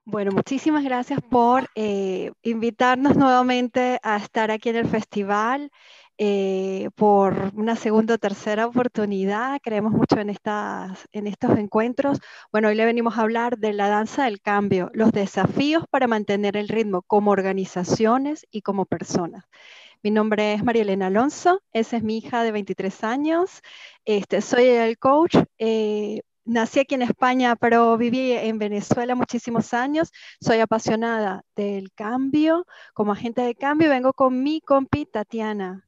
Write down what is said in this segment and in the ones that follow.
Bueno, muchísimas gracias por invitarnos nuevamente a estar aquí en el festival por una segunda o tercera oportunidad. Creemos mucho en estos encuentros. Bueno, hoy le venimos a hablar de la danza del cambio, los desafíos para mantener el ritmo como organizaciones y como personas. Mi nombre es María Elena Alonso, esa es mi hija de 23 años. Soy el coach. Nací aquí en España, pero viví en Venezuela muchísimos años. Soy apasionada del cambio. Como agente de cambio, vengo con mi compi Tatiana.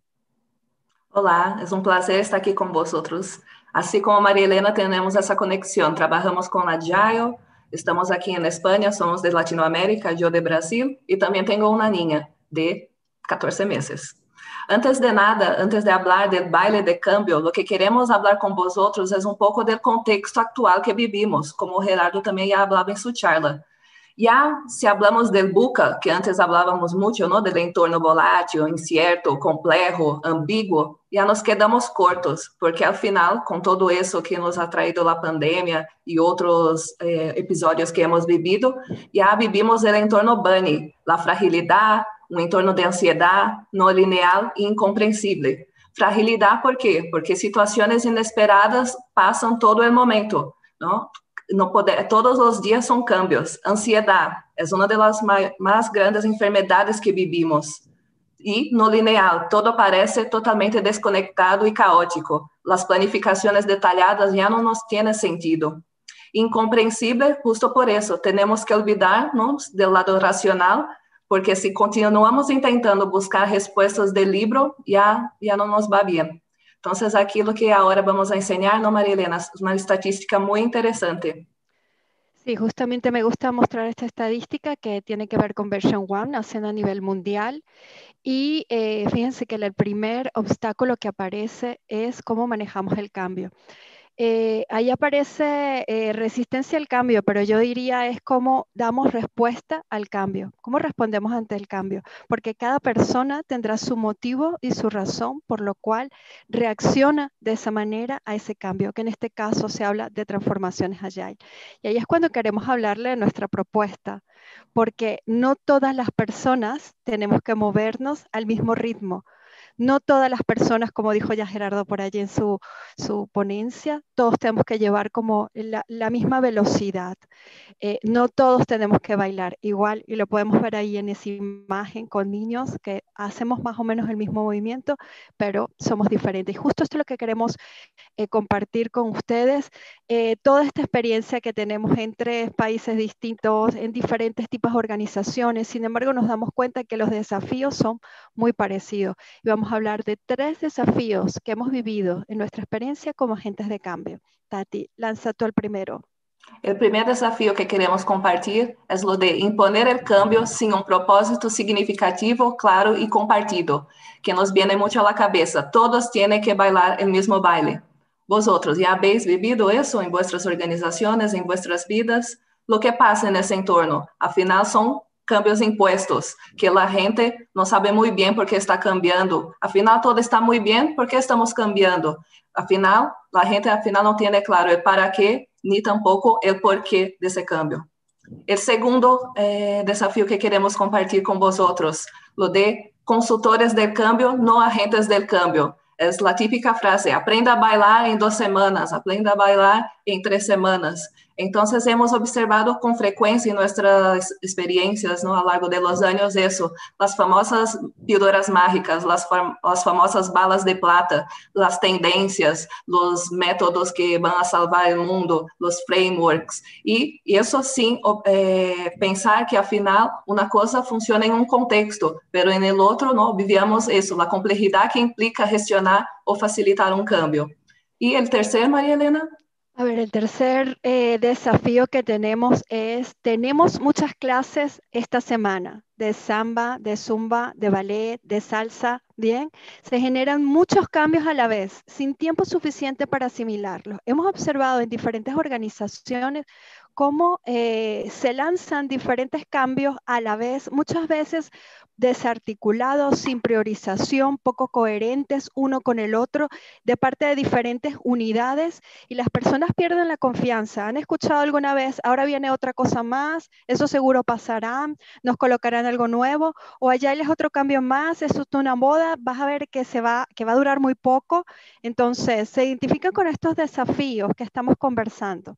Olá, é um prazer estar aqui com vosotros. Assim como Maria Helena, temos essa conexão. Trabalhamos com Agile, estamos aqui em Espanha, somos de Latinoamérica, eu de Brasil, e também tenho uma niña de 14 meses. Antes de nada, antes de hablar del baile de cambio, lo que queremos hablar con vosotros es un poco del contexto actual que vivimos, como Gerardo también ya hablaba en su charla. Ya si hablamos del buca, que antes hablábamos mucho, ¿no? Del entorno volátil, incierto, complejo, ambiguo, ya nos quedamos cortos, porque al final, con todo eso que nos ha traído la pandemia y otros episodios que hemos vivido, ya vivimos el entorno bunny, la fragilidad, un entorno de ansiedad, no lineal e incomprehensible. Fragilidad, ¿por qué? Porque situaciones inesperadas pasan todo el momento, ¿no? No poder, todos os dias são cambios. Ansiedade é uma das mais grandes enfermedades que vivimos. E no lineal, todo parece totalmente desconectado e caótico. As planificações detalhadas já não nos têm sentido. Incompreensível, justo por isso, temos que olvidar-nos do lado racional, porque se continuamos tentando buscar respostas do livro, já não nos va bem. Entonces, aquilo que ahora vamos a enseñar, ¿no, María Elena? Es una estadística muy interesante. Sí, justamente me gusta mostrar esta estadística que tiene que ver con Version One, haciendo a nivel mundial. Y fíjense que el primer obstáculo que aparece es cómo manejamos el cambio. Ahí aparece resistencia al cambio, pero yo diría es cómo damos respuesta al cambio, cómo respondemos ante el cambio, porque cada persona tendrá su motivo y su razón por lo cual reacciona de esa manera a ese cambio, que en este caso se habla de transformaciones agile. Y ahí es cuando queremos hablarle de nuestra propuesta, porque no todas las personas tenemos que movernos al mismo ritmo. No todas las personas, como dijo ya Gerardo por allí en su ponencia, todos tenemos que llevar como la misma velocidad. No todos tenemos que bailar igual y lo podemos ver ahí en esa imagen con niños que hacemos más o menos el mismo movimiento, pero somos diferentes. Y justo esto es lo que queremos compartir con ustedes toda esta experiencia que tenemos entre países distintos, en diferentes tipos de organizaciones. Sin embargo, nos damos cuenta que los desafíos son muy parecidos. Y vamos a hablar de 3 desafíos que hemos vivido en nuestra experiencia como agentes de cambio. Tati, lanza tú el primero. El primer desafío que queremos compartir es lo de imponer el cambio sin un propósito significativo, claro y compartido, que nos viene mucho a la cabeza. Todos tienen que bailar el mismo baile. Vosotros ya habéis vivido eso en vuestras organizaciones, en vuestras vidas. Lo que pasa en ese entorno, al final son cambios impuestos, que la gente no sabe muy bien por qué está cambiando. Al final todo está muy bien, ¿por qué estamos cambiando? Al final, la gente al final no tiene claro el para qué ni tampoco el porqué de ese cambio. El segundo desafío que queremos compartir con vosotros, lo de consultores del cambio, no agentes del cambio. Es la típica frase, aprenda a bailar en 2 semanas, aprenda a bailar en 3 semanas. Entonces hemos observado con frecuencia en nuestras experiencias, ¿no? A lo largo de los años eso, las famosas píldoras mágicas, las famosas balas de plata, las tendencias, los métodos que van a salvar el mundo, los frameworks. Y eso sin pensar que al final una cosa funciona en un contexto, pero en el otro no vivíamos eso, la complejidad que implica gestionar o facilitar un cambio. Y el tercer, María Elena. A ver, el tercer desafío que tenemos es, tenemos muchas clases esta semana de samba, de zumba, de ballet, de salsa, ¿bien? Se generan muchos cambios a la vez, sin tiempo suficiente para asimilarlos. Hemos observado en diferentes organizaciones cómo se lanzan diferentes cambios a la vez, muchas veces desarticulados, sin priorización, poco coherentes uno con el otro, de parte de diferentes unidades, y las personas pierden la confianza. ¿Han escuchado alguna vez, ahora viene otra cosa más, eso seguro pasará, nos colocarán algo nuevo, o allá les otro cambio más, eso es una moda, vas a ver que va a durar muy poco? Entonces, se identifican con estos desafíos que estamos conversando.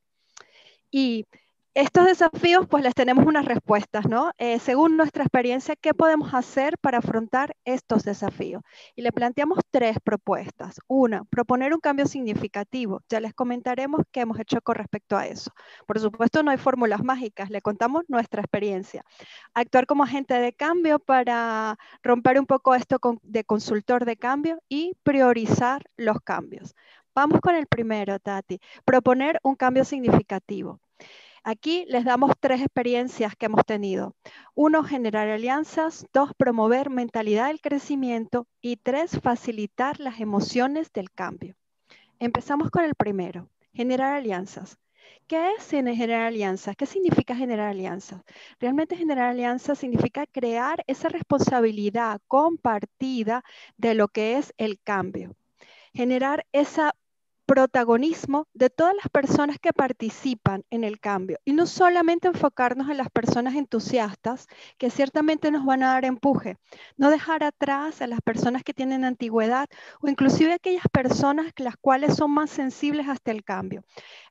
Y estos desafíos, pues les tenemos unas respuestas, ¿no? Según nuestra experiencia, ¿qué podemos hacer para afrontar estos desafíos? Y le planteamos 3 propuestas. Una, proponer un cambio significativo. Ya les comentaremos qué hemos hecho con respecto a eso. Por supuesto, no hay fórmulas mágicas, le contamos nuestra experiencia. Actuar como agente de cambio para romper un poco esto de consultor de cambio y priorizar los cambios. Vamos con el primero, Tati. Proponer un cambio significativo. Aquí les damos 3 experiencias que hemos tenido. 1, generar alianzas. 2, promover mentalidad del crecimiento. Y 3, facilitar las emociones del cambio. Empezamos con el primero, generar alianzas. ¿Qué es generar alianzas? ¿Qué significa generar alianzas? Realmente generar alianzas significa crear esa responsabilidad compartida de lo que es el cambio. Generar esa protagonismo de todas las personas que participan en el cambio y no solamente enfocarnos en las personas entusiastas que ciertamente nos van a dar empuje, no dejar atrás a las personas que tienen antigüedad o inclusive aquellas personas las cuales son más sensibles hasta el cambio.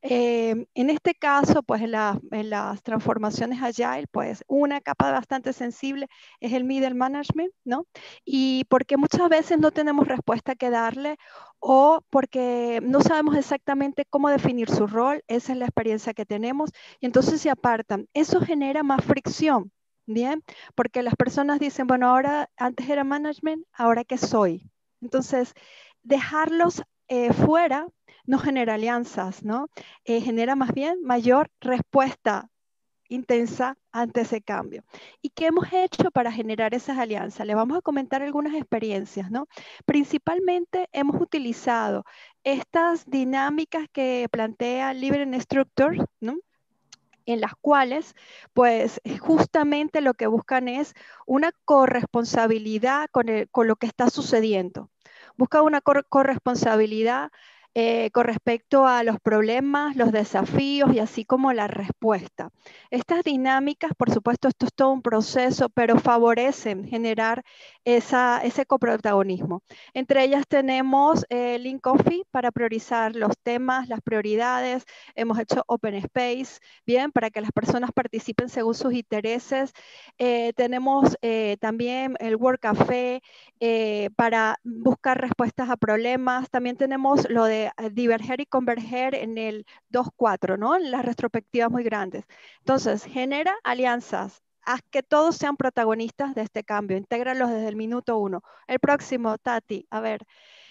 En este caso, pues en las transformaciones Agile, pues una capa bastante sensible es el middle management, ¿no? Y porque muchas veces no tenemos respuesta que darle o porque no sabemos exactamente cómo definir su rol, esa es la experiencia que tenemos, y entonces se apartan. Eso genera más fricción, ¿bien? Porque las personas dicen, bueno, ahora antes era management, ahora qué soy. Entonces, dejarlos fuera no genera alianzas, ¿no? Genera más bien mayor respuesta intensa ante ese cambio. ¿Y qué hemos hecho para generar esas alianzas? Le vamos a comentar algunas experiencias, ¿no? Principalmente hemos utilizado estas dinámicas que plantea Living Structure, ¿no? En las cuales, pues, justamente lo que buscan es una corresponsabilidad con lo que está sucediendo. Busca una corresponsabilidad con respecto a los problemas, los desafíos y así como la respuesta. Estas dinámicas, por supuesto, esto es todo un proceso, pero favorecen generar ese coprotagonismo. Entre ellas tenemos Lean Coffee para priorizar los temas, las prioridades. Hemos hecho Open Space, bien, para que las personas participen según sus intereses. Tenemos también el Work Café para buscar respuestas a problemas. También tenemos lo de diverger y converger en el 2-4, ¿no? En las retrospectivas muy grandes. Entonces, genera alianzas. Haz que todos sean protagonistas de este cambio. Intégralos desde el minuto 1. El próximo, Tati, a ver.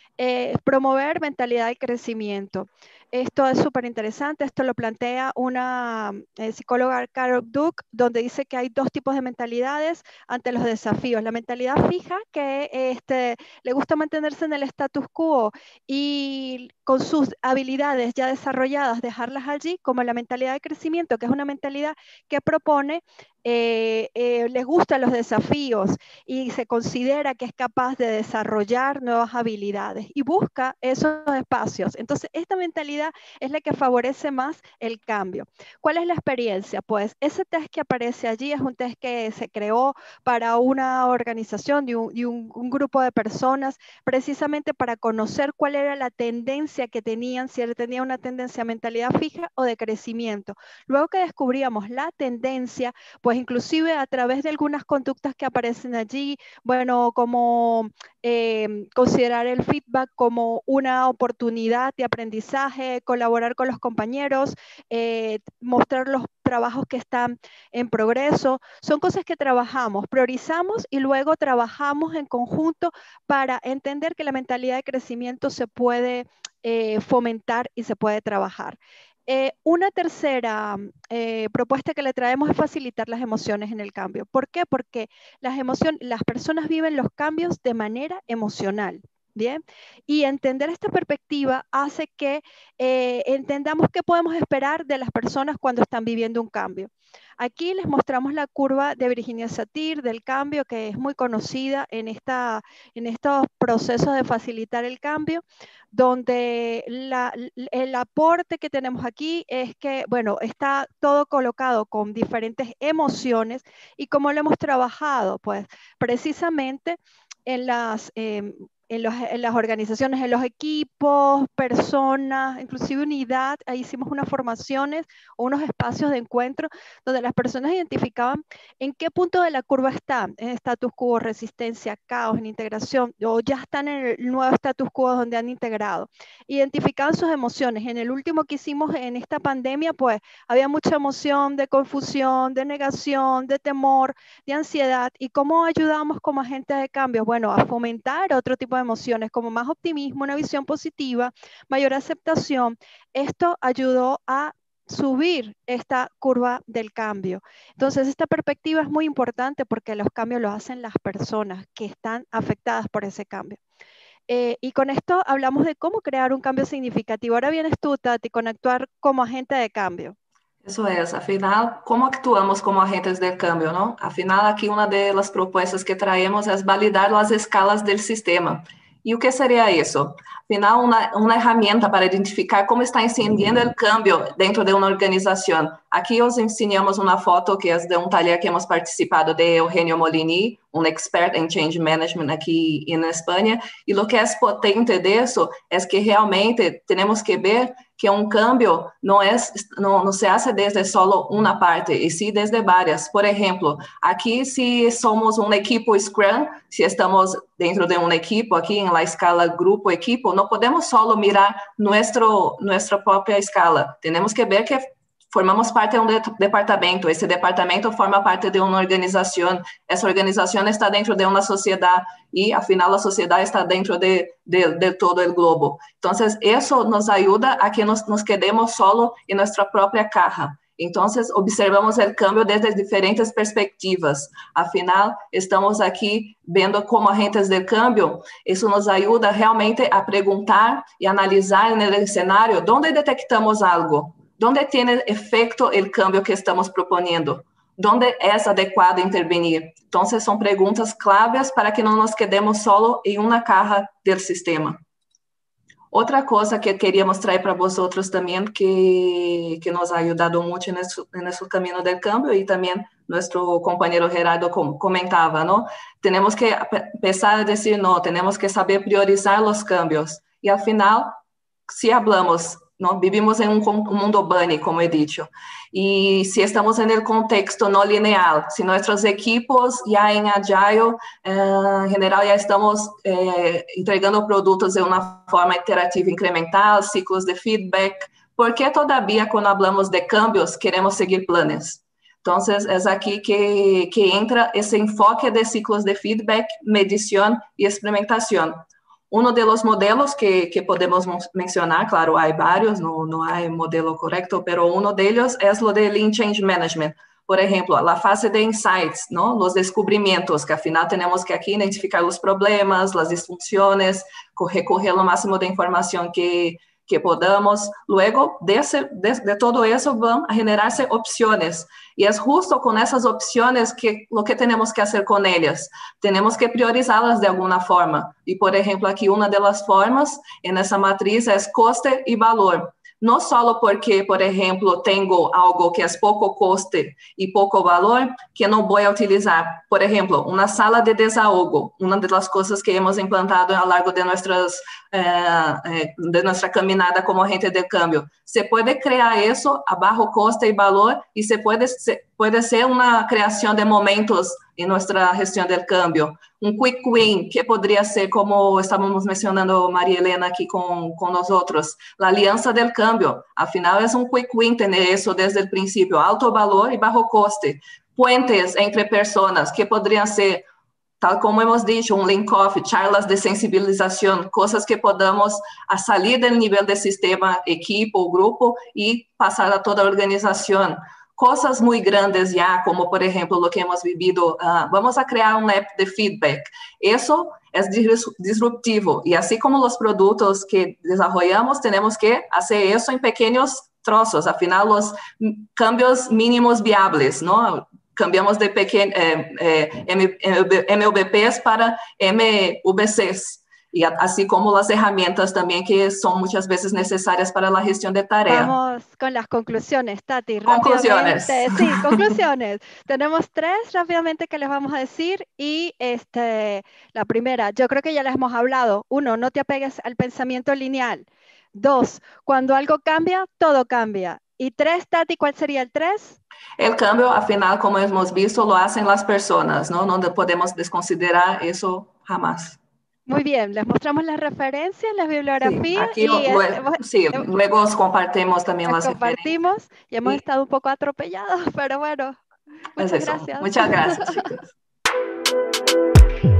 Promover mentalidad de crecimiento. Esto es súper interesante, esto lo plantea una psicóloga, Carol Duke, donde dice que hay 2 tipos de mentalidades ante los desafíos. La mentalidad fija, que le gusta mantenerse en el status quo y con sus habilidades ya desarrolladas, dejarlas allí, como la mentalidad de crecimiento, que es una mentalidad que propone, les gustan los desafíos y se considera que es capaz de desarrollar nuevas habilidades y busca esos espacios. Entonces, esta mentalidad es la que favorece más el cambio. ¿Cuál es la experiencia? Pues ese test que aparece allí es un test que se creó para una organización de un grupo de personas, precisamente para conocer cuál era la tendencia que tenían, si tenía una tendencia a mentalidad fija o de crecimiento. Luego que descubríamos la tendencia, pues inclusive a través de algunas conductas que aparecen allí, bueno, como considerar el feedback como una oportunidad de aprendizaje, colaborar con los compañeros, mostrar los trabajos que están en progreso, son cosas que trabajamos, priorizamos y luego trabajamos en conjunto para entender que la mentalidad de crecimiento se puede fomentar y se puede trabajar. Una tercera propuesta que le traemos es facilitar las emociones en el cambio. ¿Por qué? Porque las personas viven los cambios de manera emocional. ¿bien? Y entender esta perspectiva hace que entendamos qué podemos esperar de las personas cuando están viviendo un cambio. Aquí les mostramos la curva de Virginia Satir del cambio, que es muy conocida en estos procesos de facilitar el cambio, donde el aporte que tenemos aquí es que, bueno, está todo colocado con diferentes emociones y cómo lo hemos trabajado, pues precisamente en en las organizaciones, en los equipos, personas, inclusive unidad, ahí hicimos unas formaciones o unos espacios de encuentro donde las personas identificaban en qué punto de la curva están, en status quo, resistencia, caos, en integración, o ya están en el nuevo status quo donde han integrado. Identificaban sus emociones. En el último que hicimos en esta pandemia, pues había mucha emoción de confusión, de negación, de temor, de ansiedad. ¿Y cómo ayudamos como agentes de cambio? Bueno, a fomentar otro tipo de emociones como más optimismo, una visión positiva, mayor aceptación. Esto ayudó a subir esta curva del cambio. Entonces, esta perspectiva es muy importante porque los cambios los hacen las personas que están afectadas por ese cambio. Y con esto hablamos de cómo crear un cambio significativo. Ahora vienes tú, Tati, con actuar como agente de cambio. Isso é, afinal, como actuamos como agentes de cambio, não? Afinal, aqui uma das propostas que traemos é validar as escalas do sistema. E o que seria isso? Afinal, uma ferramenta para identificar como está incidindo o cambio dentro de uma organização. Aqui os ensinamos uma foto que é de um taller que hemos participado de Eugenio Molini, um expert em change management aqui na Espanha. E o que é potente disso é que realmente temos que ver que um cambio não se hace desde solo uma parte, e sim desde várias. Por exemplo, aqui se somos um equipo Scrum, se estamos dentro de um equipo, aqui em la escala grupo-equipo, não podemos solo mirar nossa própria escala. Temos que ver que formamos parte de um departamento, esse departamento forma parte de uma organização, essa organização está dentro de uma sociedade e, afinal, a sociedade está dentro de todo o globo. Então, isso nos ajuda a que nos quedemos solo em nossa própria caja. Então, observamos o cambio desde diferentes perspectivas. Afinal, estamos aqui vendo como agentes de cambio, isso nos ajuda realmente a perguntar e analisar no cenário onde detectamos algo. ¿Dónde tiene efecto el cambio que estamos proponiendo? ¿Dónde es adecuado intervenir? Entonces, son preguntas claves para que no nos quedemos solo en una caja del sistema. Otra cosa que queríamos traer para vosotros también, que nos ha ayudado mucho en nuestro camino del cambio, y también nuestro compañero Gerardo comentaba, ¿no? Tenemos que empezar a decir no, tenemos que saber priorizar los cambios. Y al final, si hablamos, ¿no? Vivimos en un mundo bunny, como he dicho, y si estamos en el contexto no lineal, si nuestros equipos ya en Agile, en general ya estamos entregando productos de una forma iterativa incremental, ciclos de feedback, ¿por qué todavía cuando hablamos de cambios queremos seguir planes? Entonces, es aquí que entra ese enfoque de ciclos de feedback, medición y experimentación. Uno de los modelos que podemos mencionar, claro, hay varios, no hay modelo correcto, pero uno de ellos es lo de Lean Change Management. Por ejemplo, la fase de insights, ¿no? Los descubrimientos, que al final tenemos que aquí identificar los problemas, las disfunciones, recoger lo máximo de información que podamos. Luego, de todo eso van a generarse opciones. Y es justo con esas opciones que lo que tenemos que hacer con ellas. Tenemos que priorizarlas de alguna forma. Y, por ejemplo, aquí una de las formas en esa matriz es coste y valor. No solo porque, por ejemplo, tengo algo que es poco coste y poco valor que no voy a utilizar. Por ejemplo, una sala de desahogo, una de las cosas que hemos implantado a lo largo de nuestra caminada como agente de cambio. Se puede crear eso a bajo coste y valor y puede ser una creación de momentos en nuestra gestión del cambio. Un quick win, que podría ser, como estábamos mencionando María Elena aquí con nosotros, la alianza del cambio. Al final es un quick win tener eso desde el principio, alto valor y bajo coste. Puentes entre personas, que podrían ser, tal como hemos dicho, un link-off, charlas de sensibilización, cosas que podamos a salir del nivel de sistema, equipo, grupo y pasar a toda a organización. Cosas muy grandes ya, como por ejemplo lo que hemos vivido, vamos a crear una app de feedback. Eso es disruptivo. Y así como los productos que desarrollamos, tenemos que hacer eso en pequeños trozos, al final los cambios mínimos viables, ¿no? Cambiamos de MVPs para MVCs. Y así como las herramientas también que son muchas veces necesarias para la gestión de tarea. Vamos con las conclusiones, Tati, Conclusiones. rápidamente. Sí, conclusiones. Tenemos tres rápidamente que les vamos a decir y la primera, yo creo que ya les hemos hablado. Uno, no te apegues al pensamiento lineal. Dos, cuando algo cambia, todo cambia. Y tres, Tati, ¿cuál sería el tres? El cambio, al final, como hemos visto, lo hacen las personas, ¿no? No podemos desconsiderar eso jamás. Muy bien, les mostramos las referencias, las Sí, bibliografías aquí luego os compartimos también las referencias. compartimos y hemos Y estado un poco atropellados, pero bueno, es muchas eso. gracias. Muchas gracias, chicos.